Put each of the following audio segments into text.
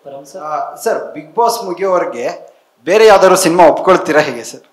Sir big boss ಮುಗಿಯೋವರೆಗೆ ಬೇರೆ ಯಾವ್ದಾದ್ರು cinema ಒಪ್ಕೊಳ್ತೀರಾ ಹೇಗೆ ಸರ್?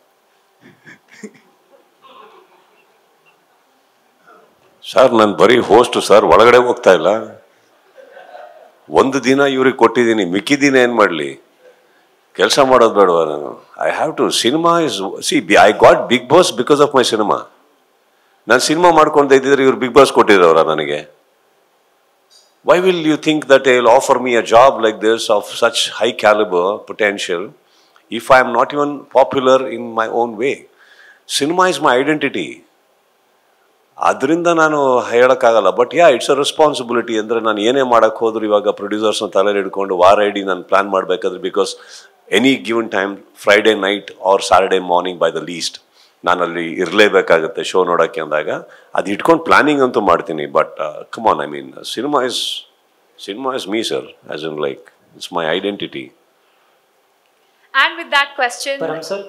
ಸರ್ ನಾನು ಬರೀ ಹೋಸ್ಟ್ ಸರ್, ಒಳಗಡೆ ಹೋಗ್ತಾ ಇಲ್ಲ. ಒಂದು ದಿನ ಇವ್ರಿಗೆ ಕೊಟ್ಟಿದ್ದೀನಿ, ಮಿಕ್ಕಿದಿನ ಏನು ಮಾಡಲಿ? ಕೆಲಸ ಮಾಡೋದು ಬೇಡವಾ ನಾನು? I have to. Cinema is I got big boss because of my cinema. ನಾನು ಸಿನಿಮಾ ಮಾಡ್ಕೊಂಡು ಇದ್ದಿದ್ರೆ ಇವ್ರು ಬಿಗ್ ಬಾಸ್ ಕೊಟ್ಟಿರೋರ ನನಗೆ? Why will you think that they will offer me a job like this of such high caliber potential if I am not even popular in my own way? Cinema is my identity. ಅದರಿಂದ ನಾನು ಹೇಳೋಕ್ಕಾಗಲ್ಲ. But it's a responsibility. ಅಂದರೆ ನಾನು ಏನೇ ಮಾಡೋಕ್ಕೆ ಹೋದ್ರು ಇವಾಗ ಪ್ರೊಡ್ಯೂಸರ್ಸ್ನ ತಲೆಯಲ್ಲಿ ಹಿಡ್ಕೊಂಡು ವಾರ ಇಡೀ ನಾನು ಪ್ಲ್ಯಾನ್ ಮಾಡಬೇಕಾದ್ರೆ, because any given time Friday night or Saturday morning by the least ನಾನಲ್ಲಿ ಇರಲೇಬೇಕಾಗುತ್ತೆ ಶೋ ನೋಡೋಕ್ಕೆ ಅಂದಾಗ ಅದು ಇಟ್ಕೊಂಡು ಪ್ಲಾನಿಂಗ್ ಅಂತೂ ಮಾಡ್ತೀನಿ. But come on, I mean cinema is me sir, as in like it's my identity. And with that question, sir,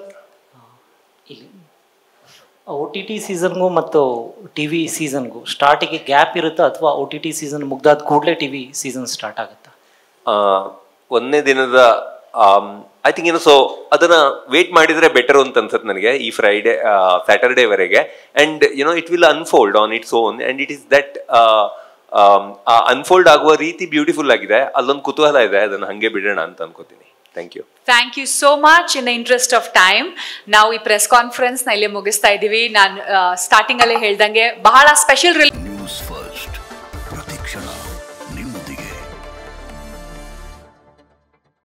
OTT ಸೀಸನ್ಗೂ ಮತ್ತು TV ಸೀಸನ್ಗೂ ಸ್ಟಾರ್ಟಿಗೆ ಗ್ಯಾಪ್ ಇರುತ್ತಾ, ಅಥವಾ OTT ಸೀಸನ್ ಮುಗ್ದಾದ ಕೂಡಲೇ TV ಸೀಸನ್ ಸ್ಟಾರ್ಟ್ ಆಗುತ್ತಾ? ಒಂದನೇ ದಿನದ ಐ ಥಿಂಕ್ ಸೊ ಅದನ್ನ wait ಮಾಡಿದ್ರೆ ಬೆಟರ್ ಅಂತ ಅನ್ಸುತ್ತೆ ನನಗೆ, ಈ ಫ್ರೈಡೆ ಸ್ಯಾಟರ್ಡೇವರೆಗೆ. And it will unfold on its own, and it is that unfold ಆಗುವ ರೀತಿ ಬ್ಯೂಟಿಫುಲ್ ಆಗಿದೆ. ಅಲ್ಲೊಂದು ಕುತೂಹಲ ಇದೆ, ಅದನ್ನ ಹಂಗೆ ಬಿಡೋಣ ಅಂತ ಅನ್ಕೋತೀನಿ. Thank you. Thank you so much. In the interest of time ನಾವು ಈ ಪ್ರೆಸ್ ಕಾನ್ಫರೆನ್ಸ್ ನ ಇಲ್ಲೇ ಮುಗಿಸ್ತಾ ಇದ್ದೀವಿ. ನಾನು ಸ್ಟಾರ್ಟಿಂಗ್ ಅಲ್ಲೇ ಹೇಳ್ದಂಗೆ ಬಹಳ ಸ್ಪೆಷಲ್